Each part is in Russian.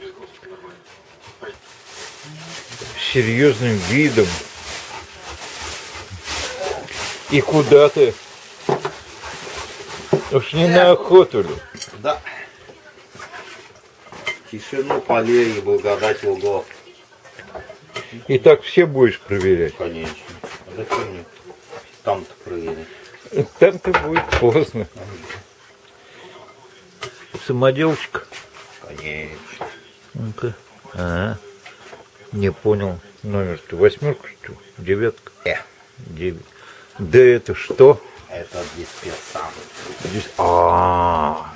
Серьезным видом. И куда ты? Уж не на охоту ли? Да. Тишину полей и благодать лугов. И так все будешь проверять? Конечно. А зачем мне там-то проверять? Там-то будет поздно. Самоделочка? Конечно. Ну-ка. Ага. Не понял. Номер-то 8, что ли? 9? 9. Да это что? Это дисперсант. Здесь. А.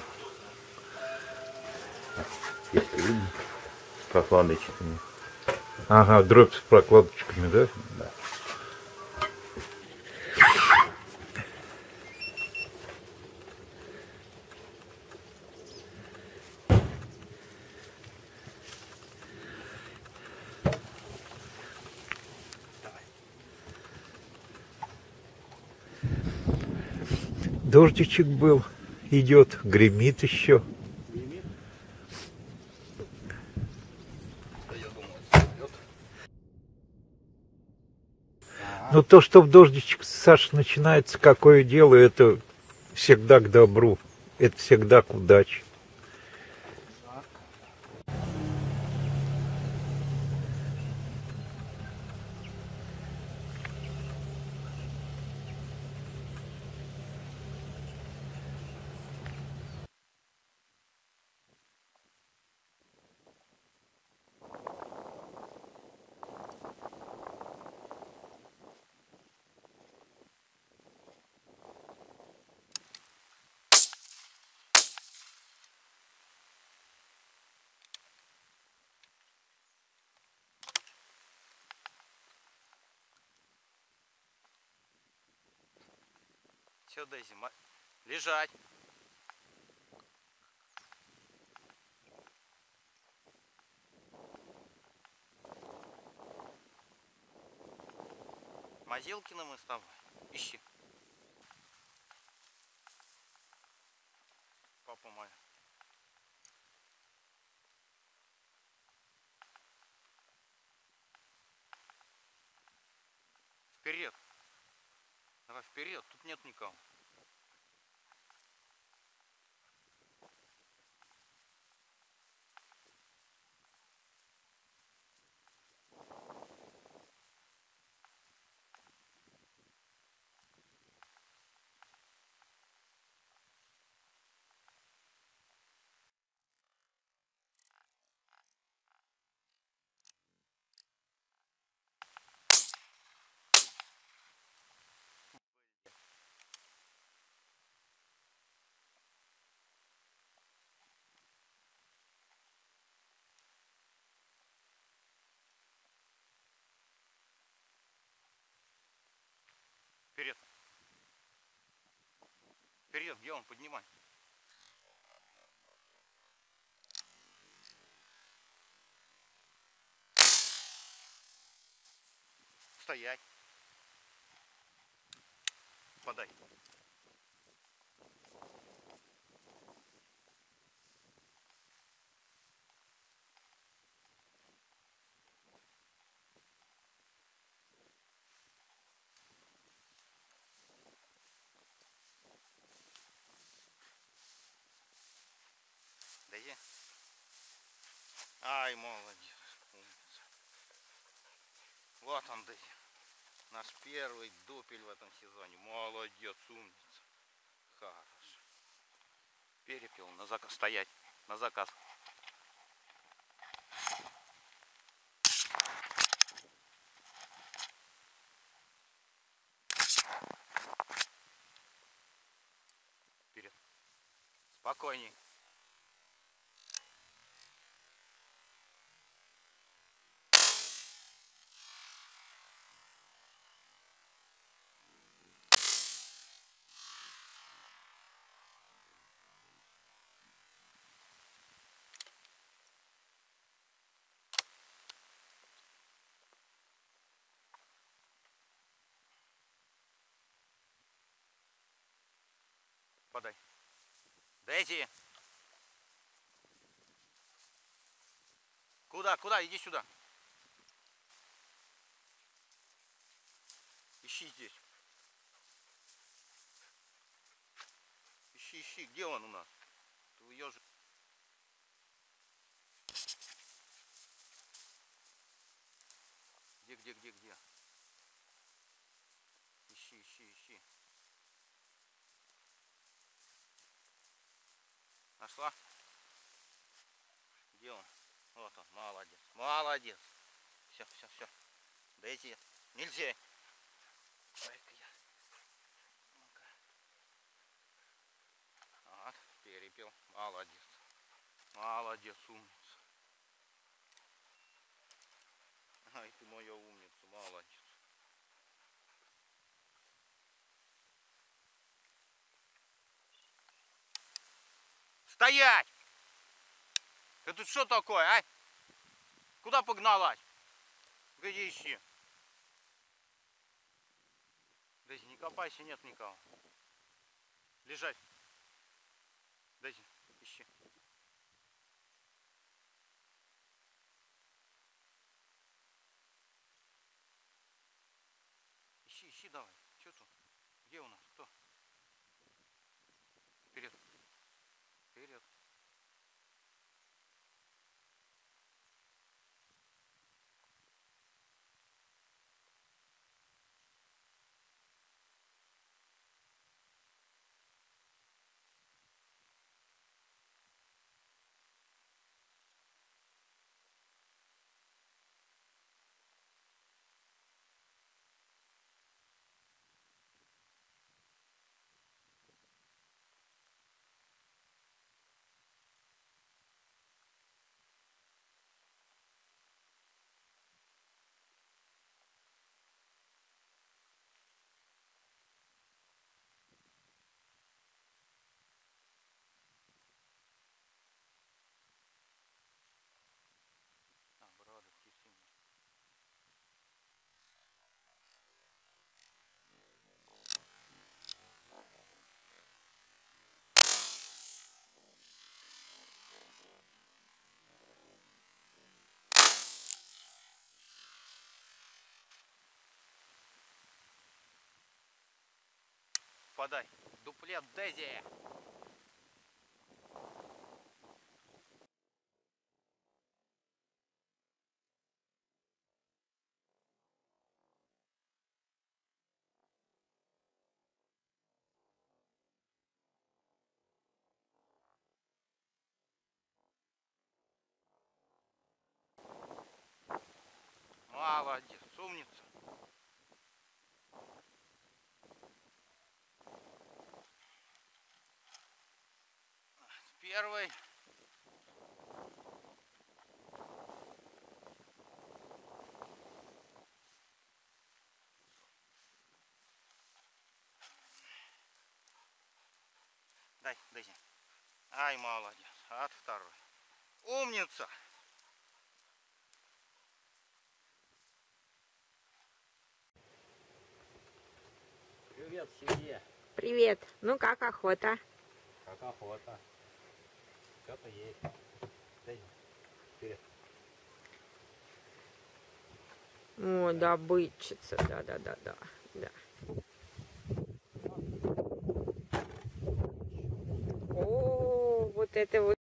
Если видно, с прокладочками. Ага, дробь с прокладочками, да? Да. Дождичек был, идет, гремит еще. Но то, что в дождичек, Саша, начинается какое дело, это всегда к добру, это всегда к удаче. Все, Дейзи, лежать. Мазилкина мы с тобой. Ищи. Папа моя. Вперед. Давай вперед, тут нет никого. Вперед. Вперед, где он? Поднимай. Стоять. Подай. Дейзи. Ай, молодец. Умница. Вот он, Дейзи. Наш первый дупель в этом сезоне. Молодец, умница. Хорошо. Перепел на заказ. Стоять. На заказ. Вперед. Спокойней. Подай. Дейзи. Куда, куда? Иди сюда. Ищи здесь. Ищи, ищи. Где он у нас? Твой ежик. Где? Ищи, ищи, ищи. Нашла? Где он? Вот он, молодец. Молодец. Все. Дайте. Нельзя. Дай-ка я. Ну-ка. Вот, перепел. Молодец. Молодец, умница. Ай, ты моя умница, молодец. Стоять! Ты тут что такое, а? Куда погналась? Иди ищи. Дейзи, не копайся, нет никого. Лежать. Дейзи, ищи. Ищи давай. Что тут? Где у нас? Кто? Вперед. Вперед. Бродок, тихий. Подай. Дуплет Дейзи. Молодец, умница. Первый. Дай, Дейзи. Ай, молодец. От второй. Умница. Привет, семье. Привет. Ну как охота? Как охота. Что-то есть. Дай, вперед. О, добытчица. Да. О, вот это вот.